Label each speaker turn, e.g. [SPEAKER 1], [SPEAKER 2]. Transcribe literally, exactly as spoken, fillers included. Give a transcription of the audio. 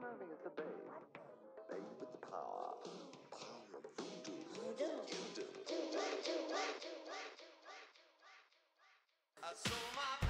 [SPEAKER 1] sounding of the babe. Babe with the power. Power of voodoo. Voodoo. Voodoo.
[SPEAKER 2] I saw my